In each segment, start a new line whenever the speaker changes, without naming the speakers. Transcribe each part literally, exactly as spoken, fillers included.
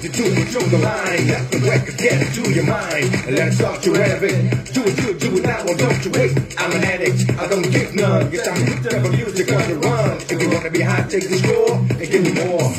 you do it, show the line. Let the record get into your mind. Let's start you having. Do it good, do it now, or don't you wait. I'm an addict, I don't give none. Yes, I'm hooked up on music on the run. If you wanna be high, take the score and give me more.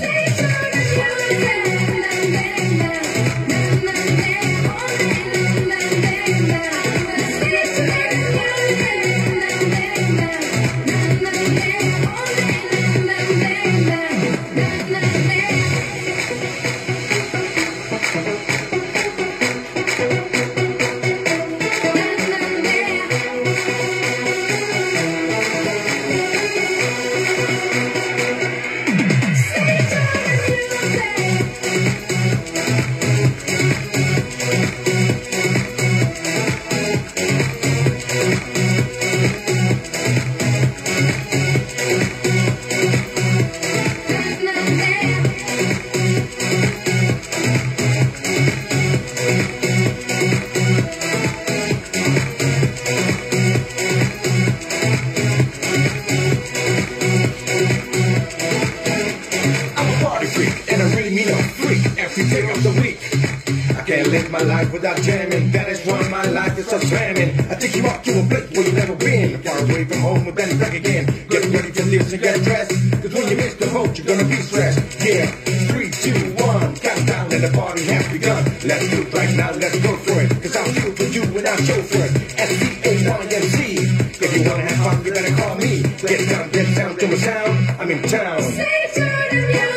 My life without jamming, that is why my life is so slamming. I take you up to a place where you've never been, far away from home and then back again. Get ready to live and get dressed, cause when you miss the boat you're gonna be stressed. Yeah, three, two, one, countdown and the party has begun. Let's do it right now, let's go for it, cause I'll shoot for you and I'll show for it. S C A Y M C, if you wanna have fun you better call me. Get down, get down to my sound, I'm in town. Stay to the music.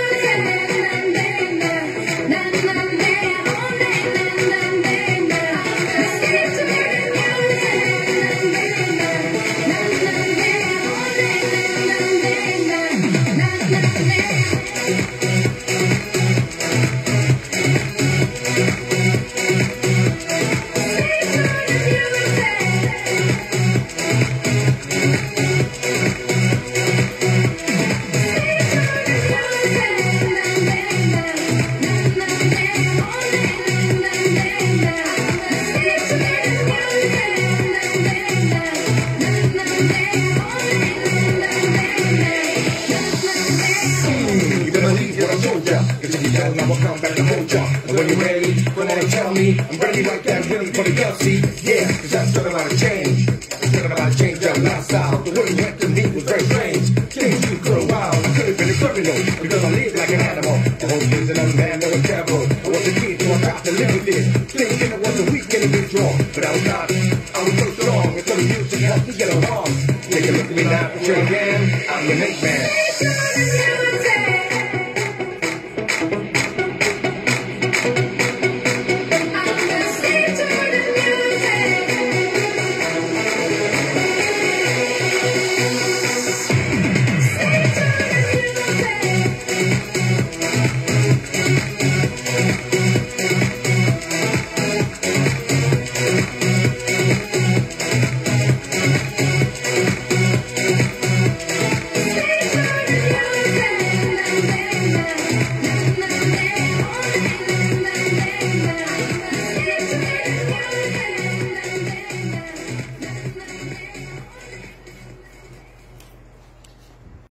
Now I'll come back to hold ya. And when you're ready, come on and tell me. I'm ready right there, ready for the gutsy. Yeah, cause I'm talking about a change. I'm talking about a change of lifestyle. The way you went to me was very strange. Changed you for a while. I could have been a criminal because I live like an animal. The whole reason I'm a man, no a devil. I was a kid, so I got to live with this. Thinking I was a weak individual, but I was not. I was so strong until the music helped me get along. Take a look at me now, for sure again. I'm the Nate Man.